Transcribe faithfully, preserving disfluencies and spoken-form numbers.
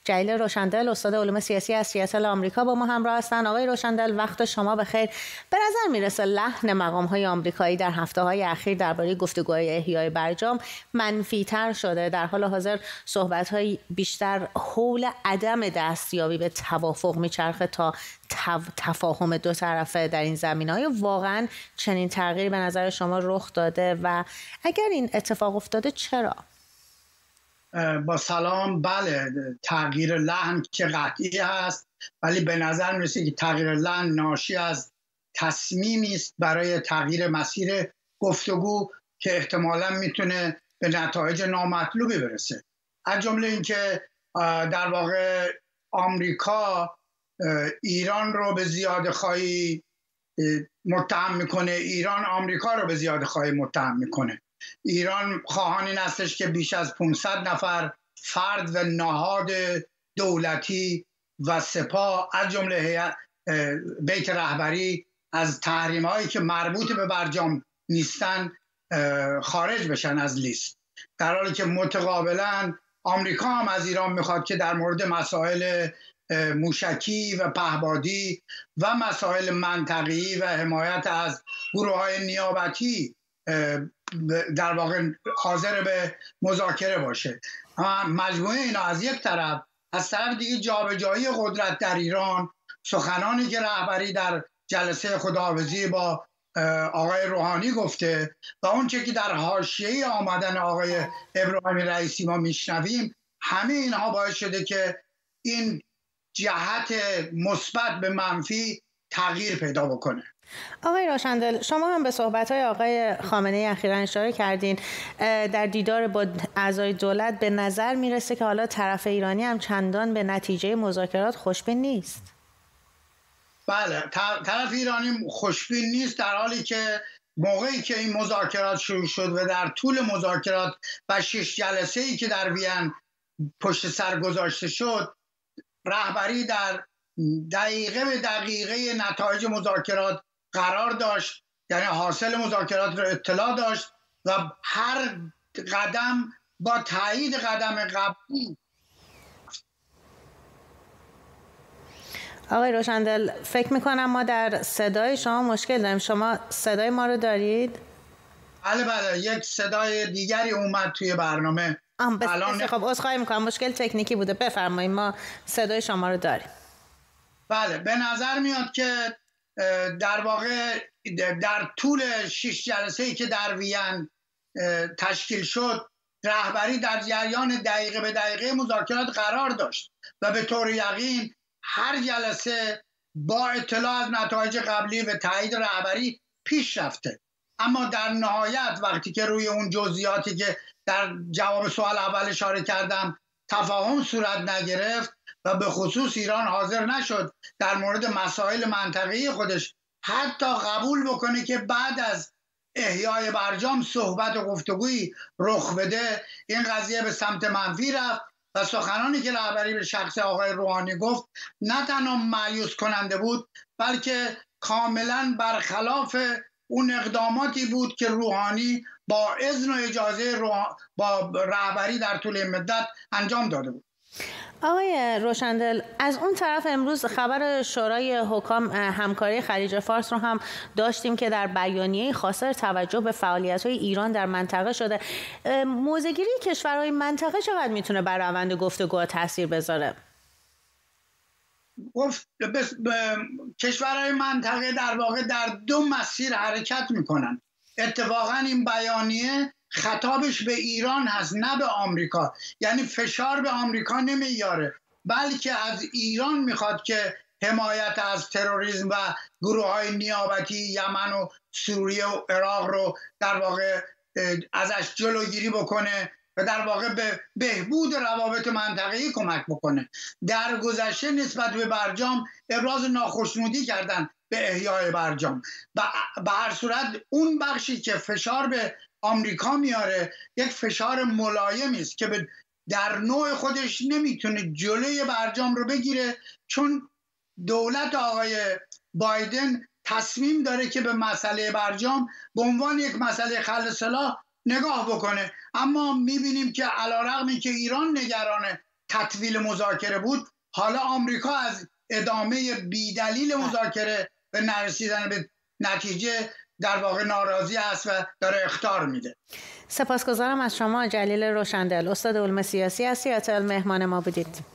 جلیل روشندل، استاد علوم سیاسی از سیاتل آمریکا با ما همراه هستند. آقای روشندل، وقت شما بخیر. به نظر میرسه لحن مقام‌های آمریکایی در هفته‌های اخیر درباره گفتگوهای احیای برجام منفی‌تر شده. در حال حاضر صحبت‌های بیشتر حول عدم دستیابی به توافق میچرخه تا تفاهم دو طرفه در این زمینه‌های. واقعاً چنین تغییری به نظر شما رخ داده و اگر این اتفاق افتاده چرا؟ با سلام. بله، تغییر لحن که قطعی هست، ولی به نظر میرسه که تغییر لحن ناشی از تصمیمی است برای تغییر مسیر گفتگو که احتمالاً میتونه به نتایج نامطلوبی برسه. از جمله اینکه در واقع آمریکا ایران رو به زیادخواهی متهم میکنه، ایران آمریکا رو به زیادخواهی متهم میکنه. ایران خواهان این هستش که بیش از پانصد نفر فرد و نهاد دولتی و سپاه از جمله هیئت بیت رهبری از تحریم هایی که مربوط به برجام نیستن خارج بشن از لیست، در حالی که متقابلا آمریکا هم از ایران میخواد که در مورد مسائل موشکی و پهپادی و مسائل منطقی و حمایت از گروه های نیابتی در واقع حاضر به مذاکره باشه. اما مجموعه اینا از یک طرف، از طرف دیگه جابجایی قدرت در ایران، سخنانی که رهبری در جلسه خداحافظی با آقای روحانی گفته و اون چه که در حاشیه آمدن آقای ابراهیمی رئیسی ما میشنویم، همه اینها باعث شده که این جهت مثبت به منفی تغییر پیدا بکنه. آقای روشندل، شما هم به صحبت‌های آقای خامنه‌ای اخیراً اشاره کردین. در دیدار با اعضای دولت به نظر میرسه که حالا طرف ایرانی هم چندان به نتیجه مذاکرات خوشبین نیست. بله، طرف ایرانی خوشبین نیست، در حالی که موقعی که این مذاکرات شروع شد و در طول مذاکرات و شش جلسه‌ای که در وین پشت سر گذاشته شد، رهبری در دقیقه به دقیقه نتایج مذاکرات قرار داشت، یعنی حاصل مذاکرات رو اطلاع داشت و هر قدم با تایید قدم قبلی. آقای روشندل، فکر میکنم ما در صدای شما مشکل داریم. شما صدای ما رو دارید؟ بله بله، یک صدای دیگری اومد توی برنامه. الان خب عذرخواهی میکنم، مشکل تکنیکی بوده. بفرمایید، ما صدای شما رو داریم. بله، به نظر میاد که در واقع در طول شش جلسه‌ای که در وین تشکیل شد، رهبری در جریان دقیقه به دقیقه مذاکرات قرار داشت و به طور یقین هر جلسه با اطلاع از نتایج قبلی و تایید رهبری پیش رفته. اما در نهایت وقتی که روی اون جزئیاتی که در جواب سوال اول اشاره کردم تفاهم صورت نگرفت و به خصوص ایران حاضر نشد در مورد مسائل منطقه‌ای خودش حتی قبول بکنه که بعد از احیای برجام صحبت و گفتگویی رخ بده، این قضیه به سمت منفی رفت و سخنانی که رهبری به شخص آقای روحانی گفت نه تنها مایوس کننده بود، بلکه کاملا برخلاف اون اقداماتی بود که روحانی با اذن و اجازه روح... با رهبری در طول مدت انجام داده بود. آقای روشندل، از اون طرف امروز خبر شورای حکام همکاری خلیج فارس رو هم داشتیم که در بیانیه خاص توجه به فعالیت‌های ایران در منطقه شده. موضع‌گیری کشورهای منطقه چقدر میتونه بر روند گفتگوها تاثیر بذاره؟ گفت کشورهای منطقه در واقع در دو مسیر حرکت میکنن. اتفاقا این بیانیه خطابش به ایران هست، نه به آمریکا. یعنی فشار به آمریکا نمیاره، بلکه از ایران میخواد که حمایت از تروریسم و گروه های نیابتی یمن و سوریه و عراق رو در واقع ازش جلوگیری بکنه و در واقع به بهبود روابط منطقه‌ای کمک بکنه. در گذشته نسبت به برجام ابراز ناخشنودی کردن به احیای برجام. به هر صورت اون بخشی که فشار به آمریکا میاره یک فشار ملایمی است که در نوع خودش نمیتونه جلوی برجام رو بگیره، چون دولت آقای بایدن تصمیم داره که به مسئله برجام به عنوان یک مسئله خلع سلاح نگاه بکنه. اما میبینیم که علیرغم اینکه ایران نگران تطویل مذاکره بود، حالا آمریکا از ادامه بیدلیل مذاکره به نرسیدن به نتیجه در واقع ناراضی است و داره اخطار میده. سپاسگزارم از شما جلیل روشندل، استاد علوم سیاسی از سیاتل، مهمان ما بودید.